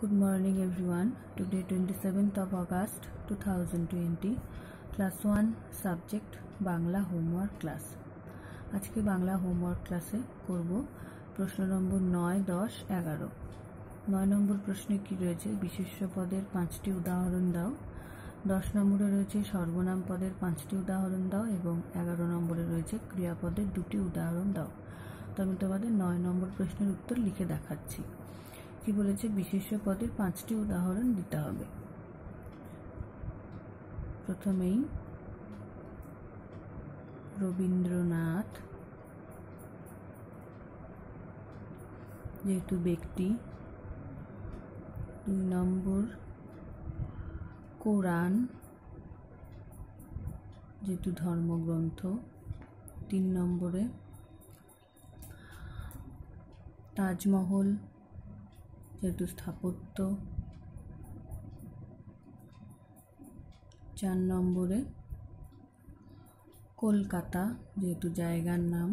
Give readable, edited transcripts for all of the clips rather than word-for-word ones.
Good morning everyone. Today 27th of August 2020 class 1 subject Bangla homework class। আজকে Bangla homework ক্লাসে করব প্রশ্ন নম্বর 9, 10, 11। 9 নম্বর প্রশ্নে কি রয়েছে, বিশেষ্য পদের 5টি উদাহরণ দাও। 10 নম্বরে রয়েছে সর্বনাম পদের 5টি উদাহরণ দাও এবং 11 নম্বরে রয়েছে ক্রিয়াপদের 2টি উদাহরণ দাও। তো আমি তোমাদের 9 নম্বর প্রশ্নের উত্তর লিখে দেখাচ্ছি। কি বলেছে, বিশেষ্য পদের 5টি উদাহরণ দিতে হবে। প্রথমেই রবীন্দ্রনাথ যেহেতু ব্যক্তি, 2 নম্বর কোরআন যেহেতু ধর্মগ্রন্থ, 3 নম্বরে তাজমহল যেহেতু স্থাপত্য, 4 নম্বরে কলকাতা যেহেতু জায়গার নাম,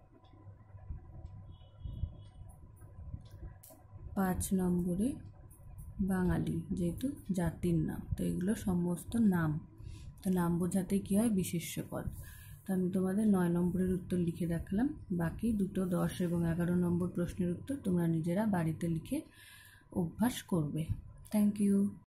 5 নম্বরে বাঙালি যেহেতু জাতির নাম। তো এগুলো সমস্ত নাম, তো নাম বোঝাতে কি হয়, বিশেষ্য পদ। তো আমি তোমাদের 9 নম্বরের উত্তর লিখে রাখলাম, বাকি দুটো 10 এবং 11 নম্বর প্রশ্নের উত্তর তোমরা নিজেরা বাড়িতে লিখে অভ্যাস করবে। Thank you.